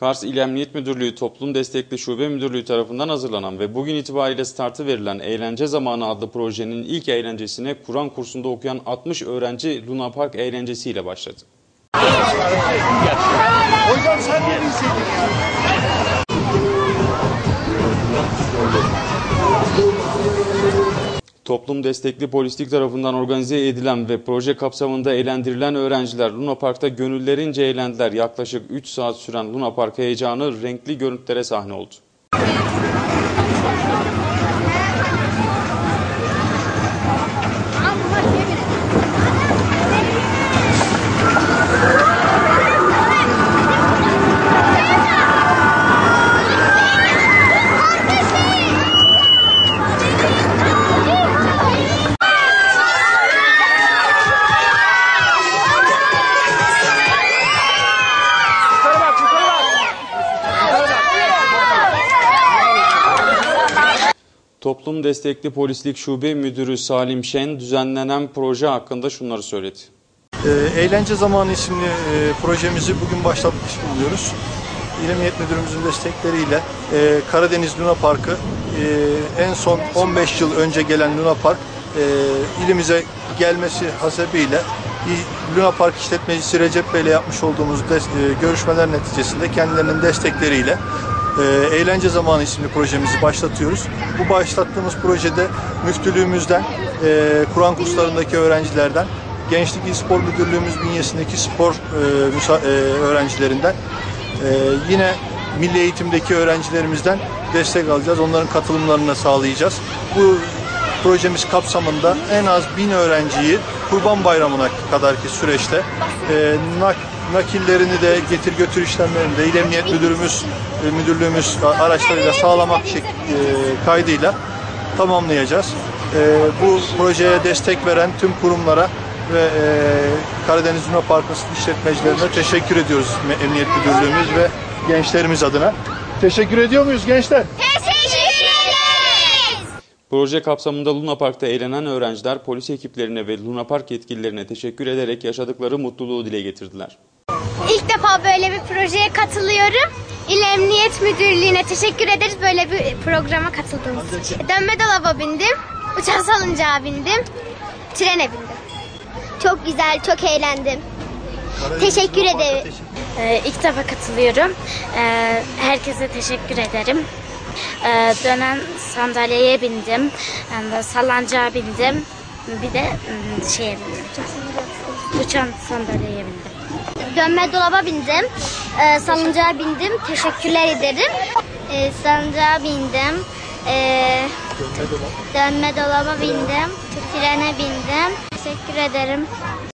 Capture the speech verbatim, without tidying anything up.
Kars İl Emniyet Müdürlüğü Toplum Destekli Şube Müdürlüğü tarafından hazırlanan ve bugün itibariyle startı verilen Eğlence Zamanı adlı projenin ilk eğlencesine Kur'an kursunda okuyan altmış öğrenci Luna Park eğlencesiyle başladı. Hocam sen ne bilseydin ya? Toplum Destekli Polislik tarafından organize edilen ve proje kapsamında eğlendirilen öğrenciler Luna Park'ta gönüllerince eğlendiler. Yaklaşık üç saat süren Luna Park heyecanı renkli görüntülere sahne oldu. Toplum Destekli Polislik Şube Müdürü Salim Şen düzenlenen proje hakkında şunları söyledi. E, Eğlence Zamanı isimli e, projemizi bugün başlatmış bulunuyoruz. İl Emniyet Müdürümüzün destekleriyle e, Karadeniz Luna Parkı e, en son on beş yıl önce gelen Luna Park e, ilimize gelmesi hasebiyle Luna Park işletmecisi Recep Bey ile yapmış olduğumuz de, e, görüşmeler neticesinde kendilerinin destekleriyle E, Eğlence Zamanı isimli projemizi başlatıyoruz. Bu başlattığımız projede müftülüğümüzden, e, Kur'an kurslarındaki öğrencilerden, Gençlik İl Spor Müdürlüğümüz bünyesindeki spor e, müsa, e, öğrencilerinden, e, yine milli eğitimdeki öğrencilerimizden destek alacağız. Onların katılımlarını sağlayacağız. Bu projemiz kapsamında en az bin öğrenciyi Kurban Bayramı'na kadarki süreçte e, nak nakillerini de getir götür işlemlerini de İl Emniyet Müdürümüz, müdürlüğümüz araçlarıyla sağlamak kaydıyla tamamlayacağız. Bu projeye destek veren tüm kurumlara ve Karadeniz Luna Parkı işletmecilerine teşekkür ediyoruz Emniyet Müdürlüğümüz ve gençlerimiz adına. Teşekkür ediyor muyuz gençler? Teşekkür ederiz. Proje kapsamında Luna Park'ta eğlenen öğrenciler polis ekiplerine ve Luna Park yetkililerine teşekkür ederek yaşadıkları mutluluğu dile getirdiler. İlk defa böyle bir projeye katılıyorum. İl Emniyet Müdürlüğü'ne teşekkür ederiz böyle bir programa katıldığımız için. Dönme dolaba bindim, uçan salıncağa bindim, trene bindim. Çok güzel, çok eğlendim. Teşekkür ederim. Ee, ilk defa katılıyorum. Ee, herkese teşekkür ederim. Ee, dönen sandalyeye bindim, yani sallancağa bindim, bir de şeye bindim. Uçan sandalyeye bindim. Dönme dolaba bindim, e, salıncağa bindim, teşekkürler ederim. E, salıncağa bindim, e, dönme dolaba bindim, trene bindim, teşekkür ederim.